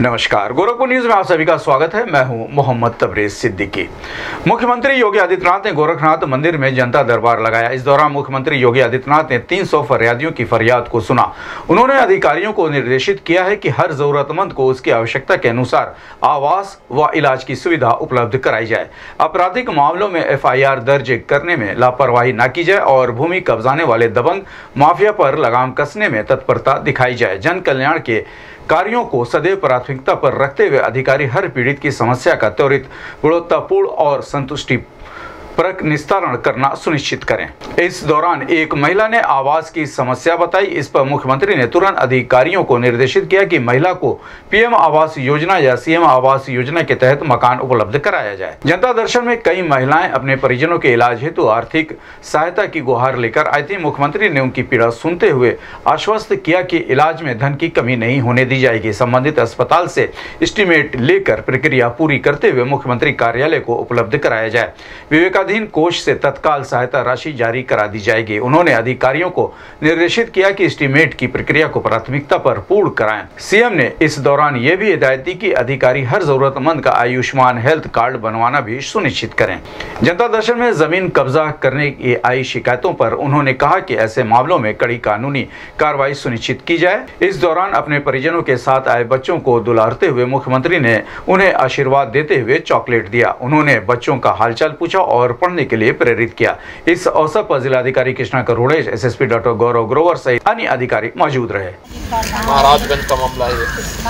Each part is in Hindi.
नमस्कार, गोरखपुर न्यूज में आप सभी का स्वागत है। मैं हूं मोहम्मद तबरेज सिद्दीकी। मुख्यमंत्री योगी आदित्यनाथ ने गोरखनाथ मंदिर में जनता दरबार लगाया। इस दौरान मुख्यमंत्री योगी आदित्यनाथ ने 300 फरियादियों की फरियाद को सुना। उन्होंने अधिकारियों को निर्देशित किया है कि हर जरूरतमंद को उसकी आवश्यकता के अनुसार आवास व इलाज की सुविधा उपलब्ध कराई जाए। आपराधिक मामलों में FIR दर्ज करने में लापरवाही न की जाए और भूमि कब्जाने वाले दबंग माफिया पर लगाम कसने में तत्परता दिखाई जाए। जन कल्याण के कार्यों को सदैव प्राथमिकता पर रखते हुए अधिकारी हर पीड़ित की समस्या का त्वरित, गुणवत्तापूर्ण और संतुष्टिपरक निस्तारण करना सुनिश्चित करें। इस दौरान एक महिला ने आवास की समस्या बताई। इस पर मुख्यमंत्री ने तुरंत अधिकारियों को निर्देशित किया कि महिला को PM आवास योजना या CM आवास योजना के तहत मकान उपलब्ध कराया जाए। जनता दर्शन में कई महिलाएं अपने परिजनों के इलाज हेतु आर्थिक सहायता की गुहार लेकर आई थी। मुख्यमंत्री ने उनकी पीड़ा सुनते हुए आश्वस्त किया कि इलाज में धन की कमी नहीं होने दी जाएगी। संबंधित अस्पताल से एस्टीमेट लेकर प्रक्रिया पूरी करते हुए मुख्यमंत्री कार्यालय को उपलब्ध कराया जाए। विवेकाधीन कोष से तत्काल सहायता राशि जारी करा दी जाएगी। उन्होंने अधिकारियों को निर्देशित किया कि एस्टीमेट की प्रक्रिया को प्राथमिकता पर पूर्ण कराएं। CM ने इस दौरान यह भी हिदायत दी कि अधिकारी हर जरूरतमंद का आयुष्मान हेल्थ कार्ड बनवाना भी सुनिश्चित करें। जनता दर्शन में जमीन कब्जा करने की आई शिकायतों पर उन्होंने कहा कि ऐसे मामलों में कड़ी कानूनी कार्रवाई सुनिश्चित की जाए। इस दौरान अपने परिजनों के साथ आए बच्चों को दुलारते हुए मुख्यमंत्री ने उन्हें आशीर्वाद देते हुए चॉकलेट दिया। उन्होंने बच्चों का हालचाल पूछा और पढ़ने के लिए प्रेरित किया। इस अवसर पर जिलाधिकारी कृष्णा करोड़ेश, SSP डॉक्टर गौरव ग्रोवर सहित अन्य अधिकारी मौजूद रहे। महाराजगंज का मामला है।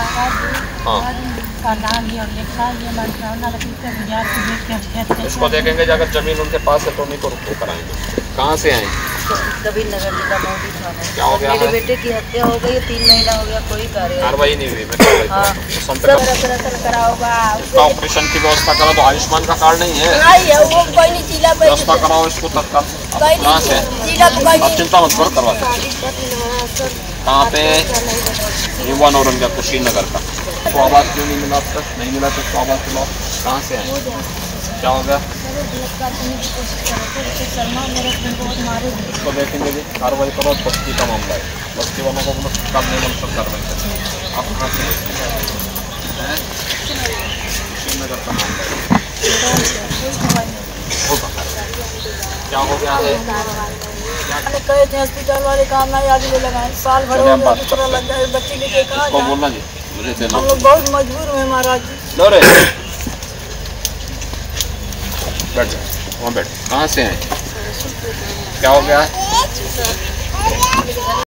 इसको देखेंगे, अगर जमीन उनके पास है तो नहीं तो रुको कराएंगे। कहाँ से आए? कबीर नगर जिला मौली थाना। क्या हो गया? मेरे बेटे की हत्या हो गई, 3 महीना हो गया, कोई कार्रवाई नहीं हुई। उसका ऑपरेशन की व्यवस्था करा तो आयुष्मान का कार्ड नहीं है, व्यवस्था कराओ इसको तत्काल। कहाँ से? आप चिंता मत करो, करवा सकते। कहाँ पे? युवा नौरंगा कुशीनगर का। तो आवाज क्यों नहीं मिला अब तक? नहीं मिला तो आवाज दिलाओ। कहाँ से आए? क्या हो गया? इसको देखेंगे जी, कार्रवाई करो। बस्ती का मामला है, बस्ती वालों को करने में सब कार्रवाई करें। आप कहाँ से हैं? कुशीनगर का मामला है। क्या हो गया है? कहे थे हॉस्पिटल वाले काम नहीं आगे लगाए, साल भर हो गया, दूसरा लग गया, बच्चे लेके कहाँ जाए? बोलना जी, मुझे देना। हम लोग बहुत मजबूर हुए महाराज जी। लो रे, बैठ जाओ, वहाँ बैठ। कहाँ से हैं? क्या हो गया?